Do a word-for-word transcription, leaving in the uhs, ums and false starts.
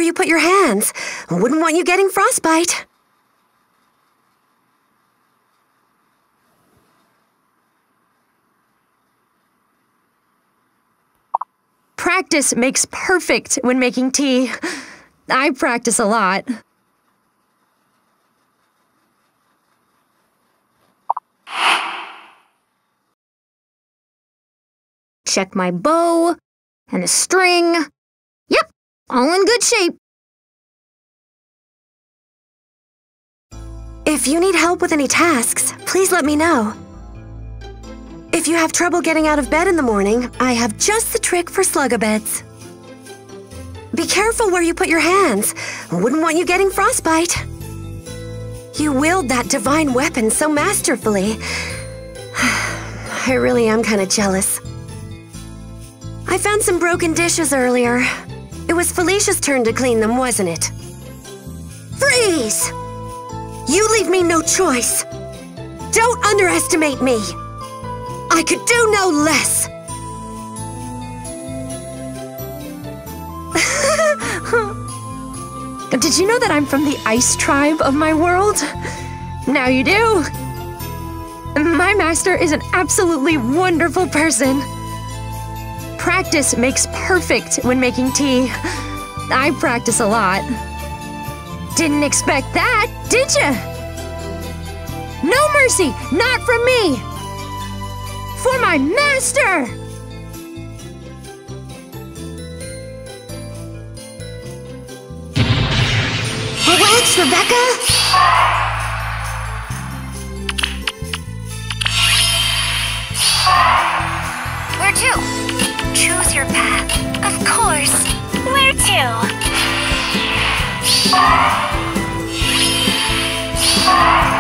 you put your hands. Wouldn't want you getting frostbite. Practice makes perfect when making tea. I practice a lot. Check my bow and the string. Yep, all in good shape. If you need help with any tasks, please let me know. If you have trouble getting out of bed in the morning, I have just the trick for slug-a-beds. Be careful where you put your hands. Wouldn't want you getting frostbite. You wield that divine weapon so masterfully. I really am kind of jealous. I found some broken dishes earlier. It was Felicia's turn to clean them, wasn't it? Freeze! You leave me no choice. Don't underestimate me. I could do no less. Did you know that I'm from the ice tribe of my world? Now you do. My master is an absolutely wonderful person. Practice makes perfect when making tea. I practice a lot. Didn't expect that, did ya? No mercy, not from me! For my master! Relax, Rebecca! Where to? Choose your path. Of course. Where to?